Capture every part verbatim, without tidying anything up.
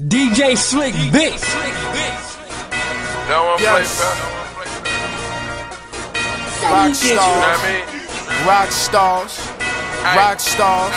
D J Slick Beats. That one Yes. play, Rock you know what I stars, mean? rock stars, Ay. rock stars.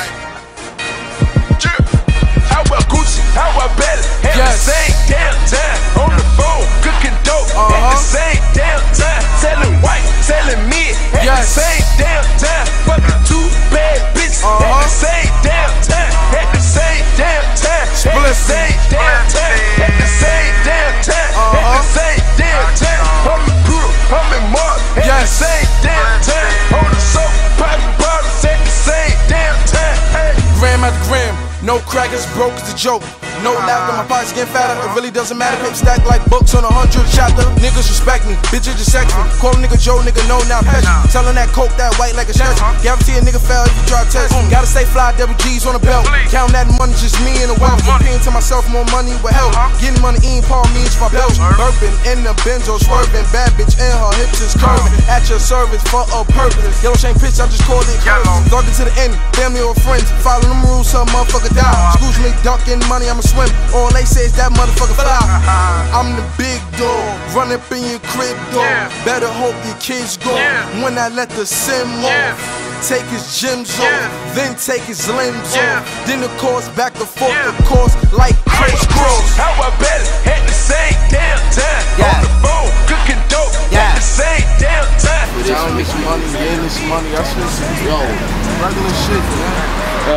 How about Gucci? How about Belly? At Yes. the same damn time, on the phone, cooking dope. At Uh-huh. the same damn time, selling white, selling mid. At Yes. the same damn time, fucking two bad bitches. At Uh-huh. the same damn time, at the same damn time, at the Split. same damn time, at the same damn time, at the Uh-huh. same damn time. I'm in Brutal, I'm in Mark. At the Yes. same damn time, on the soap, popping bottles. At the same damn time. Hey. Gram after gram, no crackers, broke is a joke. No laughter, my pockets getting fatter. It really doesn't matter. Paper stack like books on a hundred chapter. Niggas respect me, bitches just sex me. Call a nigga Joe, nigga no now petty. Tellin' that coke that white like a stretcher. Guarantee a nigga fail if you try to test me. Gotta stay fly, double G's on the belt. Count that money, just me and the wealth. Paying to myself more money with help. Getting money in, Paul means my belt. Burping in the benzo, swerving. Bad bitch and her hips is curving. At your service for a purpose. Yellow chain pitch, I just called it curves. Thugging to the end, family or friends. Follow them rules, so a motherfucker die. Schools me ducking money, I'ma swim. All they say is that motherfucker fly. I'm the big dog, run up in your crib, dog. Yeah. Better hope your kids go. Yeah. When I let the sim Yeah. off, take his gyms Yeah. off, then take his limbs Yeah. off. Then the course back and forth, Yeah. the course like crisscross. How about Belly? At the same damn time. Yeah. On the phone, cooking dope. Yeah. At the same damn time. Down this money, getting this money, that's just yo, regular shit, man. Yo,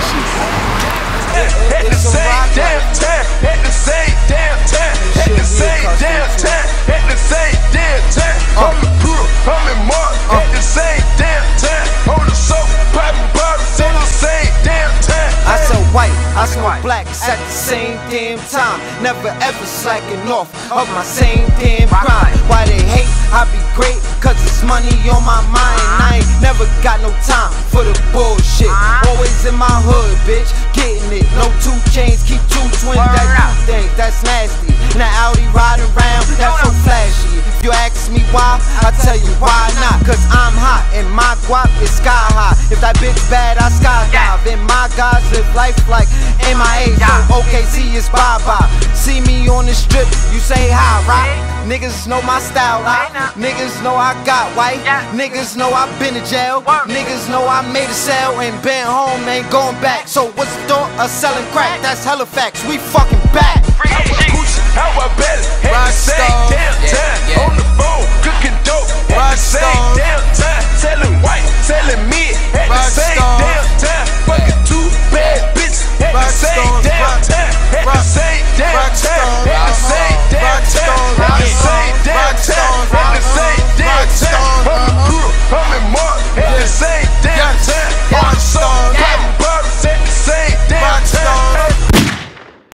At the same damn time. At the same damn time. At the same damn time. At the same damn time. I'm in Brutal, I'm in Mark. At the same damn time. On the soap, popping bottles. At the same damn time. I sell white, I smoke blacks at the same damn time. Never ever slacking off of my same damn grind. Why they hate, I be great, cause it's money on my mind. I ain't never got no time for the bullshit. Always in my hood, bitch, getting it. No two chains, keep two twins that do things, that's nasty. Now Audi riding around, that's so flashy. If you ask me why, I tell you why not. Cause I'm hot and my guap is sky high. If that bitch bad, I skydive. And my guys live life like M I A, so O K C is bye-bye. See me on the strip, you say hi, right? Niggas know my style, right? Niggas know I got white. Niggas know I been to jail. Niggas know I made a sale and been home, ain't going back. So what's the door of selling crack? That's hella facts, we fucking back. How about Gucci? How about Belly? At Rock the same stars. damn time. On the phone, cooking dope. At Rock the same stars. damn time. Selling